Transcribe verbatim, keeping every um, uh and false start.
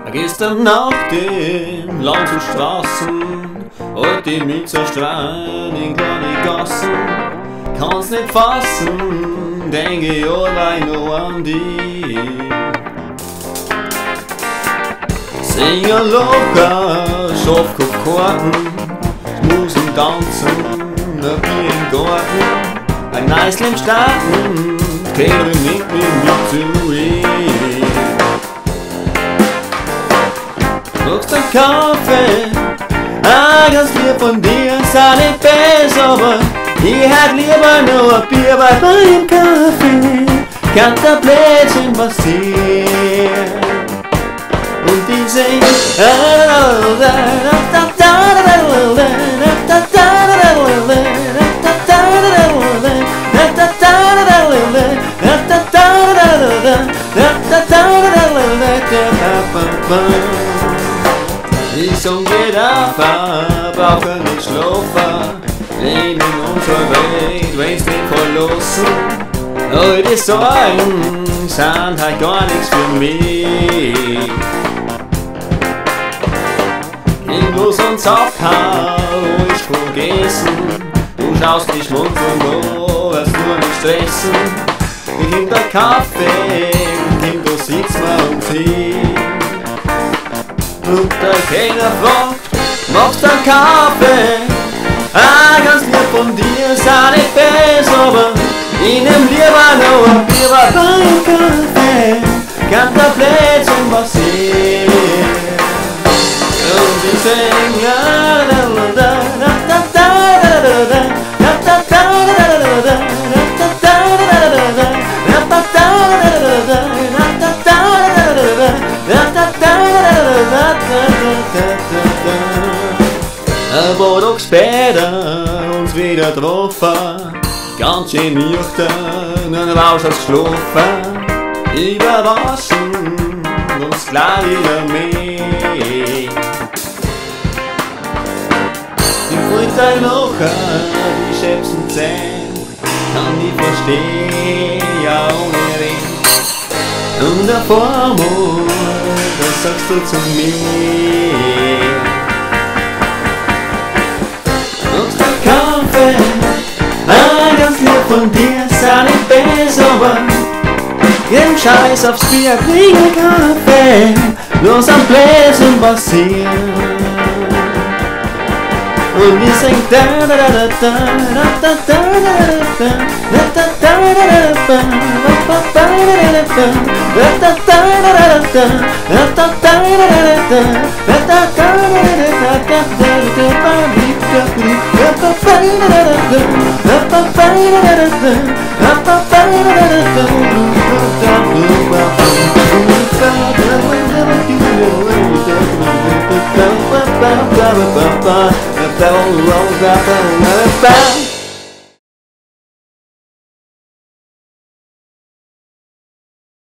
Gestern Nacht im Land zu Straßen, heute ich mich zerstreuen in kleine Gassen. Kann's nicht fassen, denke ich allein nur an dich. Singer locker, schaff kein Karten, schmusen, tanzen, ein Bier im Garten. Ein nice Leben starten, kehre nicht mit mir zu ihm. Brauchst du einen Kaffee? Ah, ganz lieb von dir, sei nicht besser, aber ich hätt lieber nur ein Bier, weil beim Kaffee kann der Blödsinn passieren. Und ich sing ich song geht auf, brauche nicht schlafen, leben in unserer Welt, wenn's nicht verlassen. All die Sorgen sind halt gar nichts für mich. Geh los und abhauen, ich vergessen. Du schaust dich Mund von wo, wirst nur nicht stressen. Ich nimm der Kaffee, Kind, du sitzt mal und ziehst. Und der Kellner fragt, machst du einen Kaffee? Ah, ganz lieb von dir, sei nicht besser, aber ich nehm lieber noch ein Bier, weil beim Kaffee kann der Blödsinn passieren. Und ich sing la la la la la la la la ein paar Tage später uns wieder getroffen, ganz schön nüchtern, ein Rausch hat's geschlafen. Überraschen uns gleich wieder mehr. Ich wollte ein locker, die schäbsten Zähne, kann ich verstehen, ja ohne Reden. Und der Formel, das sagst du zu mir. Brauchst du Kaffee? Ah, ganz lieb von dir, sei nicht besser, aber gib Scheiß aufs Bier, bring einen Kaffee, bloß am Bläsen passieren. Und ich sing da da da da da da da da da da da da